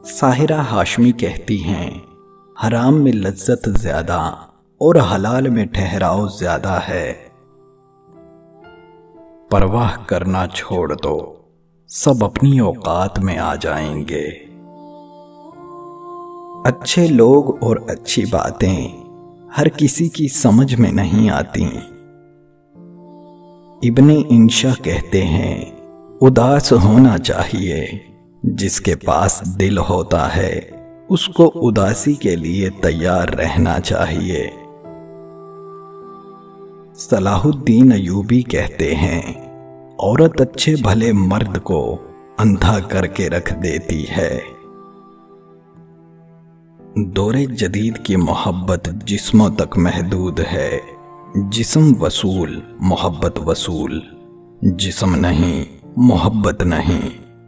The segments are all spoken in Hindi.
साहिरा हाशमी कहती हैं, हराम में लज्जत ज्यादा और हलाल में ठहराव ज्यादा है। परवाह करना छोड़ दो, सब अपनी औकात में आ जाएंगे। अच्छे लोग और अच्छी बातें हर किसी की समझ में नहीं आती। इब्ने इंशा कहते हैं, उदास होना चाहिए, जिसके पास दिल होता है उसको उदासी के लिए तैयार रहना चाहिए। सलाहुद्दीन अयूबी कहते हैं, औरत अच्छे भले मर्द को अंधा करके रख देती है। दौरे जदीद की मोहब्बत जिस्मों तक महदूद है, जिस्म वसूल मोहब्बत वसूल, जिस्म नहीं मोहब्बत नहीं।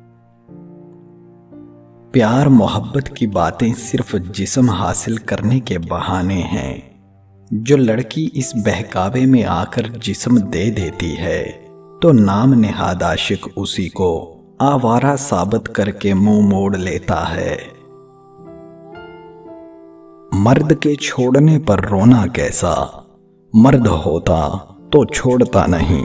प्यार मोहब्बत की बातें सिर्फ जिस्म हासिल करने के बहाने हैं। जो लड़की इस बहकावे में आकर जिस्म दे देती है तो नाम नेहाद आशिक उसी को आवारा साबित करके मुंह मोड़ लेता है। मर्द के छोड़ने पर रोना कैसा, मर्द होता तो छोड़ता नहीं।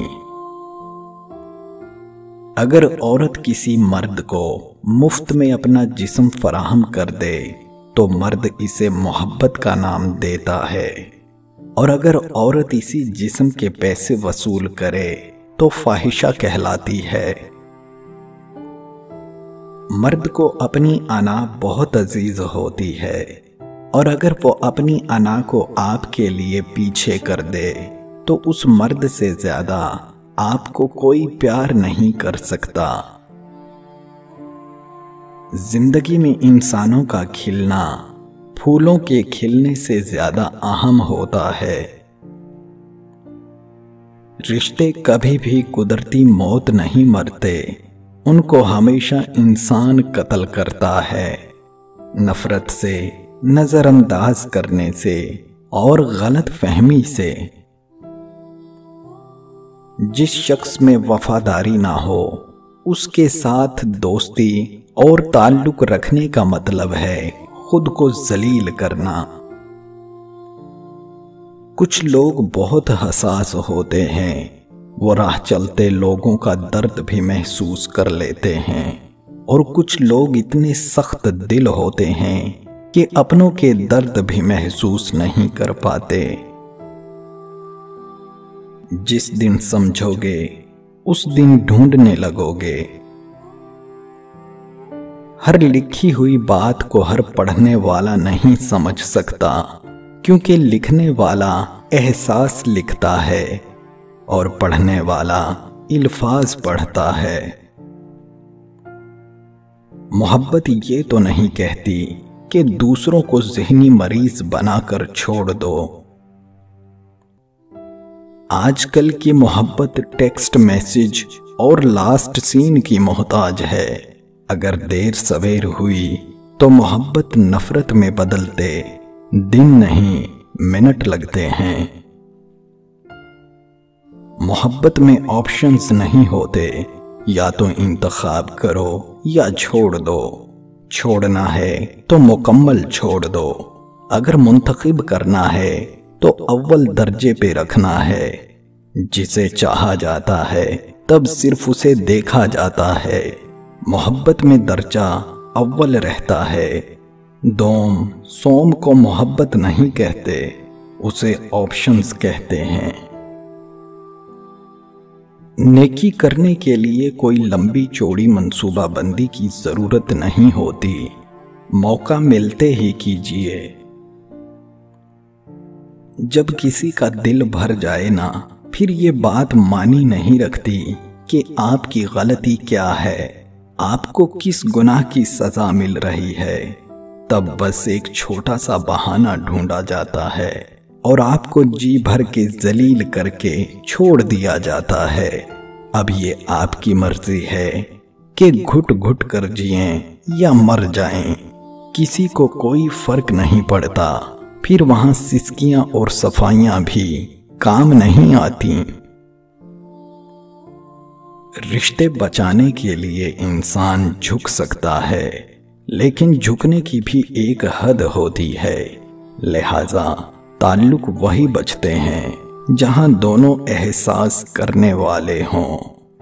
अगर औरत किसी मर्द को मुफ्त में अपना जिस्म फराहम कर दे तो मर्द इसे मोहब्बत का नाम देता है, और अगर औरत इसी जिस्म के पैसे वसूल करे तो फाहिशा कहलाती है। मर्द को अपनी अना बहुत अजीज होती है, और अगर वो अपनी अना को आपके लिए पीछे कर दे तो उस मर्द से ज्यादा आपको कोई प्यार नहीं कर सकता। जिंदगी में इंसानों का खिलना फूलों के खिलने से ज्यादा अहम होता है। रिश्ते कभी भी कुदरती मौत नहीं मरते, उनको हमेशा इंसान कत्ल करता है। नफरत से, नजरअंदाज करने से और गलत फहमी से। जिस शख्स में वफादारी ना हो उसके साथ दोस्ती और ताल्लुक रखने का मतलब है खुद को जलील करना। कुछ लोग बहुत हसास होते हैं, वो राह चलते लोगों का दर्द भी महसूस कर लेते हैं, और कुछ लोग इतने सख्त दिल होते हैं कि अपनों के दर्द भी महसूस नहीं कर पाते। जिस दिन समझोगे उस दिन ढूंढने लगोगे। हर लिखी हुई बात को हर पढ़ने वाला नहीं समझ सकता, क्योंकि लिखने वाला एहसास लिखता है और पढ़ने वाला इल्फाज पढ़ता है। मोहब्बत ये तो नहीं कहती कि दूसरों को ज़हनी मरीज बनाकर छोड़ दो। आजकल की मोहब्बत टेक्स्ट मैसेज और लास्ट सीन की मोहताज है। अगर देर सवेर हुई तो मोहब्बत नफरत में बदलते दिन नहीं मिनट लगते हैं। मोहब्बत में ऑप्शंस नहीं होते, या तो इंतखाब करो या छोड़ दो। छोड़ना है तो मुकम्मल छोड़ दो, अगर मुंतखब करना है तो अव्वल दर्जे पे रखना है। जिसे चाहा जाता है तब सिर्फ उसे देखा जाता है। मोहब्बत में दर्जा अव्वल रहता है। दोम सोम को मोहब्बत नहीं कहते, उसे ऑप्शंस कहते हैं। नेकी करने के लिए कोई लंबी चौड़ी मंसूबाबंदी की जरूरत नहीं होती, मौका मिलते ही कीजिए। जब किसी का दिल भर जाए ना, फिर ये बात मानी नहीं रखती कि आपकी गलती क्या है, आपको किस गुनाह की सजा मिल रही है। तब बस एक छोटा सा बहाना ढूंढा जाता है और आपको जी भर के जलील करके छोड़ दिया जाता है। अब ये आपकी मर्जी है कि घुट घुट कर जिएं या मर जाएं, किसी को कोई फर्क नहीं पड़ता। फिर वहां सिसकियां और सफाइयां भी काम नहीं आती। रिश्ते बचाने के लिए इंसान झुक सकता है, लेकिन झुकने की भी एक हद होती है, लिहाजा ताल्लुक वही बचते हैं जहां दोनों एहसास करने वाले हों।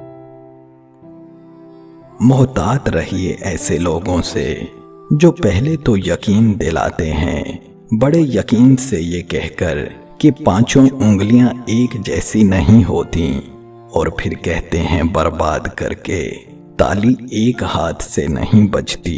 मोहतात रहिए ऐसे लोगों से जो पहले तो यकीन दिलाते हैं, बड़े यकीन से ये कहकर कि पांचों उंगलियां एक जैसी नहीं होती, और फिर कहते हैं बर्बाद करके ताली एक हाथ से नहीं बजती।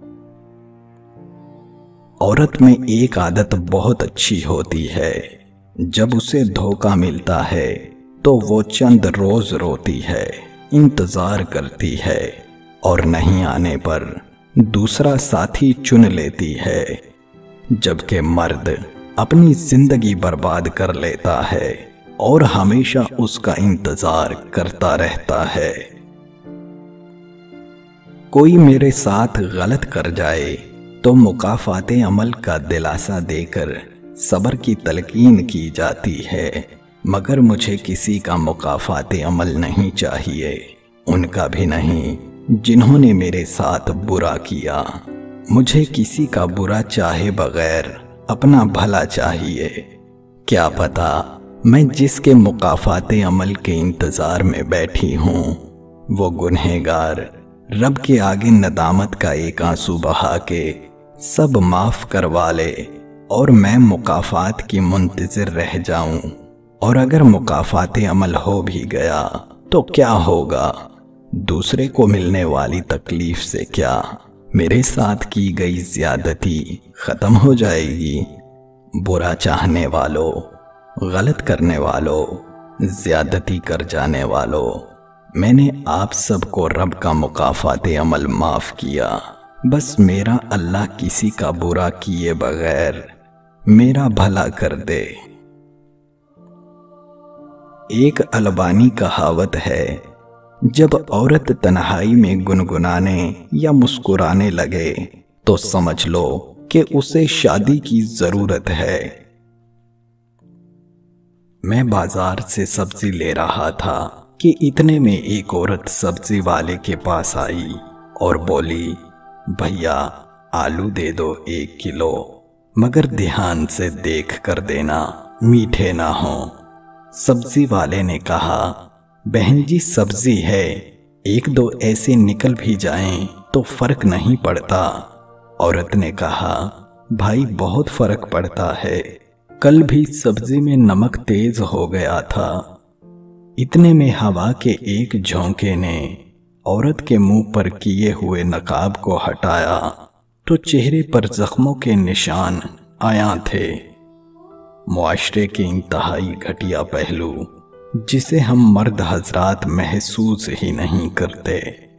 औरत में एक आदत बहुत अच्छी होती है, जब उसे धोखा मिलता है तो वो चंद रोज रोती है, इंतजार करती है, और नहीं आने पर दूसरा साथी चुन लेती है, जबकि मर्द अपनी जिंदगी बर्बाद कर लेता है और हमेशा उसका इंतजार करता रहता है। कोई मेरे साथ गलत कर जाए तो मुकाफाते अमल का दिलासा देकर सब्र की तलकीन की जाती है, मगर मुझे किसी का मुकाफाते अमल नहीं चाहिए, उनका भी नहीं जिन्होंने मेरे साथ बुरा किया। मुझे किसी का बुरा चाहे बगैर अपना भला चाहिए। क्या पता मैं जिसके मुकाफाते अमल के इंतजार में बैठी हूँ वो गुनहगार रब के आगे नदामत का एक आंसू बहा के सब माफ करवा ले, और मैं मुकाफात की मुंतजिर रह जाऊं। और अगर मुकाफाते अमल हो भी गया तो क्या होगा, दूसरे को मिलने वाली तकलीफ से क्या मेरे साथ की गई ज्यादती खत्म हो जाएगी। बुरा चाहने वालों, गलत करने वालों, ज्यादती कर जाने वालों, मैंने आप सबको रब का मुकाफाते अमल माफ किया। बस मेरा अल्लाह किसी का बुरा किए बगैर मेरा भला कर दे। एक अलबानी कहावत है, जब औरत तन्हाई में गुनगुनाने या मुस्कुराने लगे तो समझ लो कि उसे शादी की जरूरत है। मैं बाजार से सब्जी ले रहा था कि इतने में एक औरत सब्जी वाले के पास आई और बोली, भैया आलू दे दो 1 किलो, मगर ध्यान से देख कर देना, मीठे ना हो। सब्जी वाले ने कहा, बहन जी सब्जी है, 1-2 ऐसे निकल भी जाएं तो फर्क नहीं पड़ता। औरत ने कहा, भाई बहुत फर्क पड़ता है, कल भी सब्जी में नमक तेज हो गया था। इतने में हवा के एक झोंके ने औरत के मुंह पर किए हुए नकाब को हटाया तो चेहरे पर जख्मों के निशान आया थे। मुआशरे के इंतहाई घटिया पहलू जिसे हम मर्द हजरात महसूस ही नहीं करते।